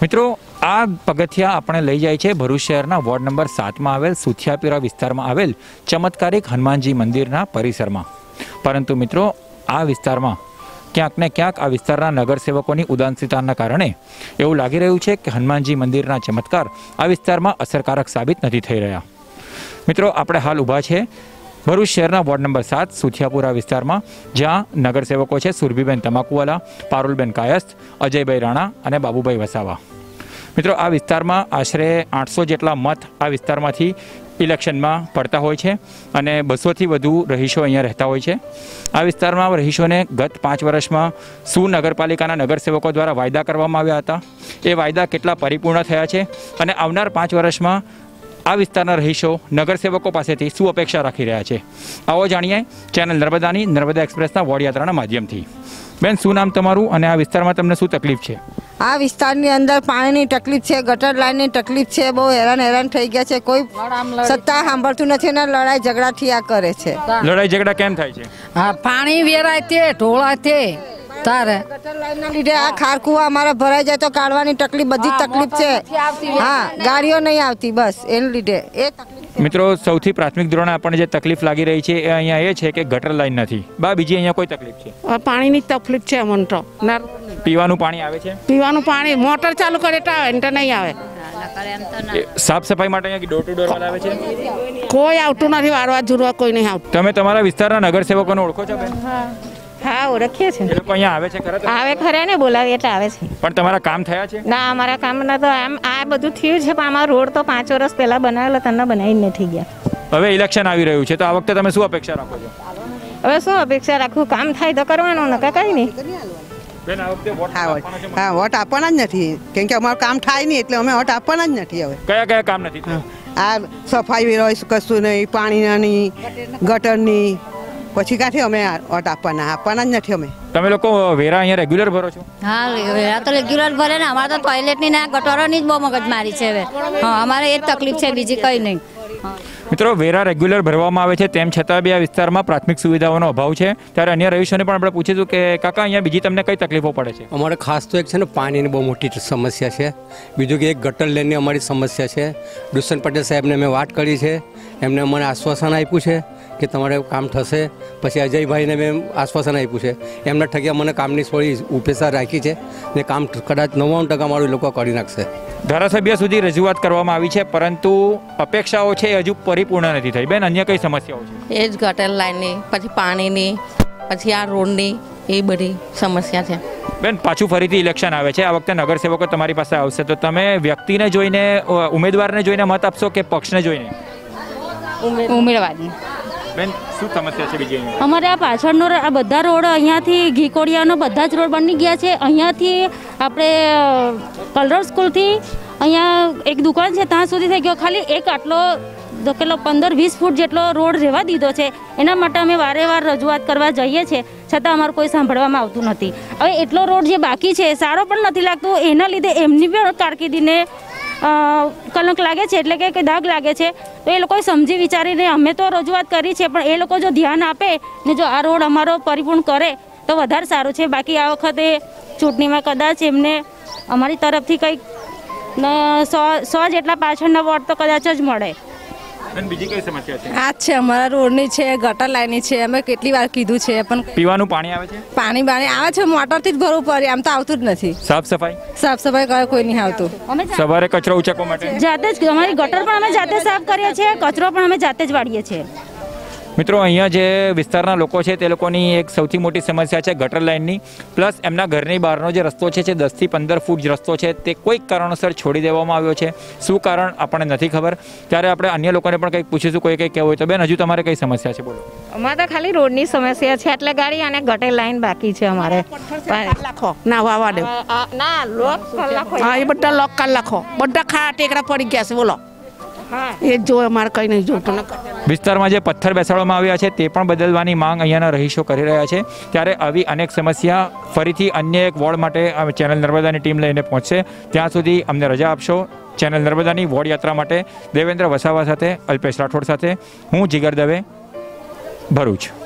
मित्रों आ पगथिया आपणे लई जाय छे भरूच शहेरना वोर्ड नंबर 7 में आवेल सुथियापीरा विस्तारमां आवेल चमत्कारिक हनुमानजी मंदिरना परिसरमां। परंतु मित्रों आ विस्तारमां क्यांक ने क्यांक आ विस्तारना नगरसेवकोनी उदासीनताना कारणे एवुं लागी रह्युं छे के हनुमानजी मंदिरना चमत्कार आ विस्तारमां असरकारक साबित नथी थई रह्या। मित्रों आपणे हाल ऊभा छे भरूच शहेरना वोर्ड नंबर 7 सुथियापुरा विस्तार में, ज्यां नगरसेवको है सुरभीबेन तमाकुवाला, पारुलबेन कायस्थ, अजयभाई राणा और बाबूभाई वसावा। मित्रों आ विस्तार में आश्रे 800 जेटला मत आ विस्तार में इलेक्शन में पड़ता होय छे अने 200 थी वधु रहीशो अहींया रहता होय छे। आ विस्तार में रहीशोने गत 5 वर्ष में सू नगरपालिकाना नगरसेवको द्वारा वायदा करवामां आव्या हता, ए वायदा केटला परिपूर्ण थया छे अने आवनार 5 वर्ष में आ विस्तारना रहीशो नगरसेवको पासेथी शुं अपेक्षा राखी रह्या छे। आवो जाणीए चेनल नर्मदानी नर्मदा एक्सप्रेसना वोर्ड यात्राना माध्यमथी। बेन शुं नाम तमारुं अने आ विस्तारमां तमने शुं तकलीफ छे? आ विस्तारनी अंदर पाणीनी तकलीफ छे, गटर लाइननी तकलीफ छे, बहु हैरान थई गया छे। कोई सत्ता सांभळતું નથી ને લડાઈ ઝઘડા થયા કરે છે। લડાઈ ઝઘડા કેમ થાય છે? હા, પાણી વેરાય તે ઢોળાય તે તારે ગટર લાઈનના લીધે આ ખારકુવા અમારે ભરાઈ જાય તો કાઢવાની તકલીફ બધી તકલીફ છે। હા, ગાડીઓ નહીં આવતી બસ એના લીધે એ તકલીફ। मित्रों सौथी प्राथमिक धोरणे आपणे जे तकलीफ लागी रही है ए अहींया ए छे के गटर लाइन नथी। बा बीजी अहींया कोई तकलीफ छे? पाणीनी तकलीफ छे मन तो। पीवानुं पाणी आवे छे? पीवानुं पाणी मोटर चालू करे तो आवे तो नहीं आवे। साफ सफाई माटे अहींया डोर टू डोर वाला आवे छे? कोई आवतुं नथी, वारवा जुरवा कोई नहीं आवतुं। तमे तमारा विस्तारना नगरसेवकोने ओळखो छो बेन? हाँ ओळखीए छे। ए लोको अहींया आवे छे खरा? आवे खरा ने बोलावे एटले आवे छे। पण तमारा काम थया छे? ना अमारा काम ना तो आम आ बधुं थयुं छे पण अमारो रोड तो 5 वर्ष पहेला बनावेलो तने बनावी नथी गया। हवे इलेक्शन आवी रह्युं छे तो आ वखते तमे शुं अपेक्षा राखो छो? हवे शुं अपेक्षा राखું, काम थाय तो करवानो नका कई नहीं। बेन आ वखते वोट हाँ वोट आपवाना ज नथी केम के अमारुं काम थाय नहीं एटले अमे वोट आपवाना ज नथी। हवे कया कया काम नथी थयुं? आ सफाई वेरोय कशुं नहीं, पाणीना नहीं, गटरनी પછી કાથી અમે વોટ આપવાના જ નથી। અમે તમે લોકો વેરા અહીંયા રેગ્યુલર ભરો છો? હા વેરા તો રેગ્યુલર ભરે ને। અમારે તો ટોયલેટની ને ગટરોની જ બહુ મગજમારી છે હવે। હા અમારે એ જ તકલીફ છે, બીજી કંઈ નહીં। मित्रों वेरा रेग्युलर भरवामां आवे छे तेम छतां बी आ विस्तारमां प्राथमिक सुविधाओनो अभाव छे, त्यारे अन्य रहीशोने पण आपणे पूछीशुं के काका अहींया बीजी तमने कई तकलीफो पड़े छे? अमारे खास तो एक छे ने पाणीनी बहु मोटी समस्या छे, बीजुं के एक गटर लाइननी अमारी समस्या छे। दुष्यंत पटेल साहेबने मैं वात करी छे, एमणे अमने आश्वासन आप्युं छे कि तमारे काम थशे। पछी अजयभाईने मैं आश्वासन आप्युं छे, एमना ठगी अमने कामनी थोड़ी उपेक्षा राखी छे ने काम कदाच 99% मारुं लोको करी नाखशे। धारासभ्य सुधी रजूआत करवामां आवी छे परंतु अपेक्षाओ छे हजू परिपूर्ण नहीं थई। बेन अन्य कई समस्याओ छे? એ જ ગટર લાઈનની, પછી પાણીની, પછી આ રોડની, એ બધી સમસ્યા છે। બેન પાછું ફરીથી ઇલેક્શન આવે છે, આ વખતે નગરસેવકો તમારી પાસે આવશે તો તમે વ્યક્તિને જોઈને ઉમેદવારને જોઈને મત આપશો કે પક્ષને જોઈને? ઉમેદવારને। બેન શું સમસ્યા છે બીજી? અમારે આ પાછળનો આ બધા રોડ અહીંયાથી ઘીકોડિયાનો બધા જ રોડ બની ગયા છે। અહીંયાથી આપણે કલર સ્કૂલથી અહીંયા એક દુકાન છે ત્યાં સુધી થઈ ગયો, ખાલી એક આટલો કેટલો 15-20 ફૂટ જેટલો રોડ રહેવા દીધો છે। એના માટે અમે વારે વાર રજૂઆત કરવા જઈએ છીએ છતાં અમારું કોઈ સાંભળવામાં આવતું નથી। હવે એટલો રોડ જે બાકી છે સારો પણ નથી લાગતું, એના લીધે એમની પણ કારકિર્દીને કલંક લાગે છે, એટલે કે દાગ લાગે છે। તો એ લોકોએ સમજી વિચારીને અમે તો રજૂઆત કરી છે પણ એ લોકો જો ધ્યાન આપે ને જો આ રોડ અમારો પરિપૂર્ણ કરે તો વધારે સારું છે। બાકી આ વખતે ચૂંટણીમાં કદાચ એમને અમારી તરફથી કંઈક 100 જેટલા પાછળના વોટ તો કદાચ જ મળે। બીજી કઈ સમસ્યા છે? આ છે અમારા રોડની છે, ગટર લાઈનની છે। અમે કેટલી વાર કીધું છે પણ પીવાનું પાણી આવે છે? પાણી આવે છે, મોટરથી જ ભરવું પડે, આમ તો આવતું જ નથી। સાફ સફાઈ કરે કોઈ નહીં આવતું। સવારે કચરો ઉચકવા માટે જાતે જ અમારી ગટર પણ અમે જાતે સાફ કરીએ છીએ, કચરો પણ અમે જાતે જ વાળીએ છીએ। मित्रों अहींया जे विस्तारना लोको छे ते लोकोनी एक सौथी मोटी समस्या छे गटर लाइननी, प्लस एमना घरनी बहारनो जे रस्तो छे 10 થી 15 फूट रस्तो छे ते कोई कारणोसर छोड़ी देवामां आव्यो छे। शुं कारण आपणे नथी खबर, त्यारे आपणे अन्य लोकोने पण कंईक पूछीशुं कोई कंई कहेवुं होय तो। बेन हजू तमारे कई समस्या छे बोलो? અમારે તો ખાલી રોડની સમસ્યા છે એટલે ગાડી અને ગટર લાઈન બાકી છે અમારે। લાખો ના વાવા દે ના લોક લાખો હા એ બધા લોક કાલ લાખો બધા ખાડા ટેકરા પડી ગયા છે। બોલો એ જો અમારે કઈ નહીં જોતું। વિસ્તારમાં જે પથ્થર બેસાડવામાં આવ્યા છે તે પણ બદલવાની માંગ અહીંયાના રહીશો કરી રહ્યા છે, ત્યારે આવી અનેક સમસ્યા ફરીથી અન્ય એક વોર્ડ માટે ચેનલ નર્મદાની ટીમ લઈને પહોંચશે। ત્યાં સુધી અમને રજા આપશો। ચેનલ નર્મદાની વોર્ડ યાત્રા માટે દેવેન્દ્ર વસાવા સાથે, અલ્પેશ રાઠોડ સાથે હું જીગર દવે, ભરૂચ।